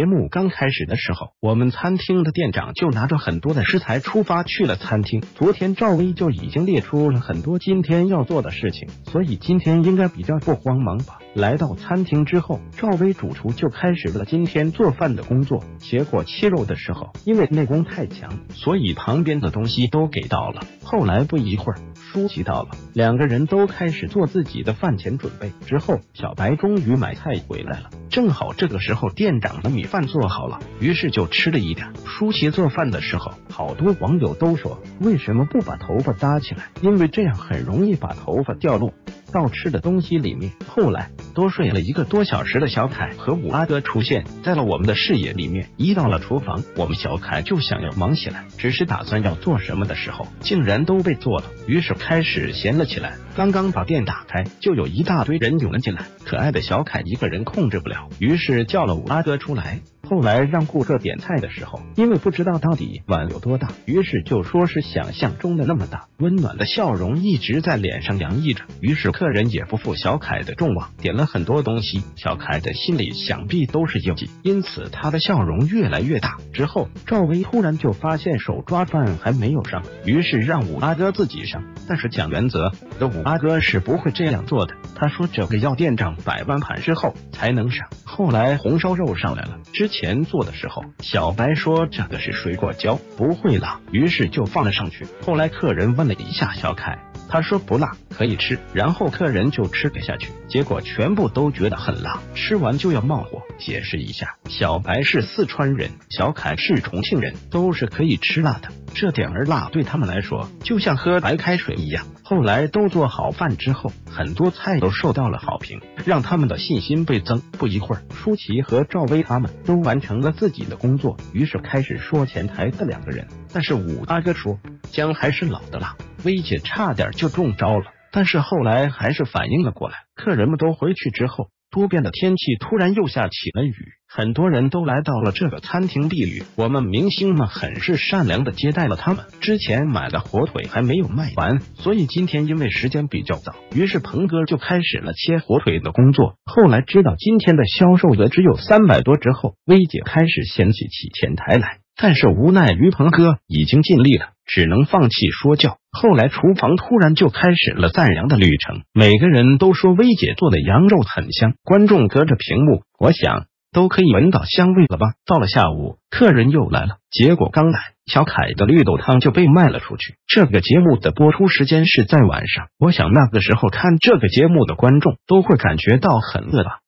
节目刚开始的时候，我们餐厅的店长就拿着很多的食材出发去了餐厅。昨天赵薇就已经列出了很多今天要做的事情，所以今天应该比较不慌忙吧。来到餐厅之后，赵薇主厨就开始了今天做饭的工作。结果切肉的时候，因为内功太强，所以旁边的东西都给到了。后来不一会儿，舒淇到了，两个人都开始做自己的饭前准备。之后，小白终于买菜回来了，正好这个时候店长的米饭做好了，于是就吃了一点。舒淇做饭的时候，好多网友都说为什么不把头发搭起来，因为这样很容易把头发掉落到吃的东西里面。后来多睡了1个多小时的小凯和五阿哥出现在了我们的视野里面。一到了厨房，我们小凯就想要忙起来，只是打算要做什么的时候，竟然都被做了，于是开始闲了起来。刚刚把店打开，就有一大堆人涌了进来，可爱的小凯一个人控制不了，于是叫了五阿哥出来。后来让顾客点菜的时候，因为不知道到底碗有多大，于是就说是想象中的那么大。温暖的笑容一直在脸上洋溢着，于是客人也不负小凯的众望，点了很多东西。小凯的心里想必都是忧急，因此他的笑容越来越大。之后赵薇突然就发现手抓饭还没有上，于是让五阿哥自己上，但是讲原则的五阿哥是不会这样做的，他说这个要店长摆完盘之后才能上。后来红烧肉上来了，之前做的时候小白说这个是水果椒不会辣，于是就放了上去。后来客人问了一下小凯，他说不辣可以吃，然后客人就吃了下去，结果全部都觉得很辣，吃完就要冒火。解释一下，小白是四川人，小凯是重庆人，都是可以吃辣的，这点儿辣对他们来说就像喝白开水一样。后来都做好饭之后，很多菜都受到了好评，让他们的信心倍增。不一会儿，舒淇和赵薇他们都完成了自己的工作，于是开始说前台的两个人。但是五阿哥说姜还是老的辣，薇姐差点就中招了，但是后来还是反应了过来。客人们都回去之后，多变的天气突然又下起了雨，很多人都来到了这个餐厅避雨。我们明星们很是善良的接待了他们。之前买的火腿还没有卖完，所以今天因为时间比较早，于是鹏哥就开始了切火腿的工作。后来知道今天的销售额只有300多之后，薇姐开始嫌弃起前台来，但是无奈于鹏哥已经尽力了，只能放弃说教。后来厨房突然就开始了赞扬的旅程，每个人都说薇姐做的羊肉很香，观众隔着屏幕，我想都可以闻到香味了吧。到了下午，客人又来了，结果刚来，小凯的绿豆汤就被卖了出去。这个节目的播出时间是在晚上，我想那个时候看这个节目的观众都会感觉到很饿吧。